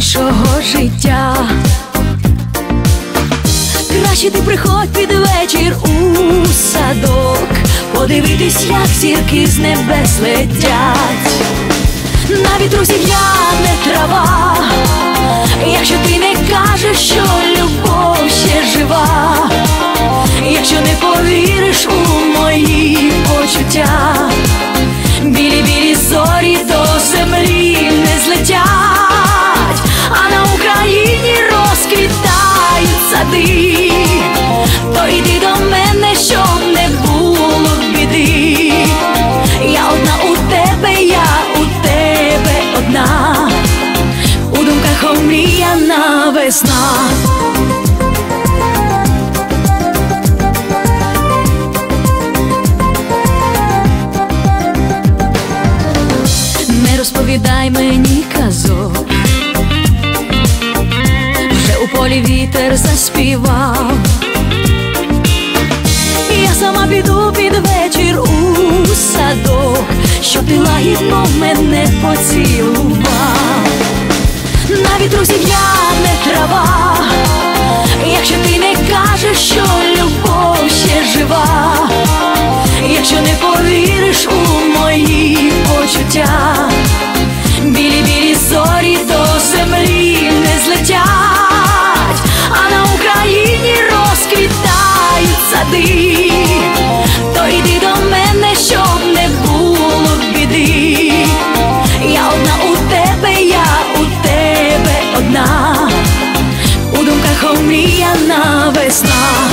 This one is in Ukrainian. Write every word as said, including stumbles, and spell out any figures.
нашого життя. Краще ти приходь під вечір у садок, подивитись, як зірки з небес летять. На вітру зів'яне трава, якщо ти не кажеш, що любов ще жива, якщо не повіриш у мої почуття, білі-білі зорі до землі не злетять, а на Україні розквітають сади. То йди до мене, щоб не було біди. Я одна у тебе, я у тебе одна, у думках омріяна весна. Не розповідай мені казок, вже у полі вітер заспівав. Я сама піду під вечір у садок, щоб ти лагідно мене поцілував. На вітру зів'яне трава, якщо ти не кажеш, що любов ще жива, якщо не повіриш у мої почуття, білі-білі зорі до землі не злетять, а на Україні розквітають сади. То йди до мене, щоб не було біди. Я одна у тебе, я у тебе одна, у думках омріяна весна.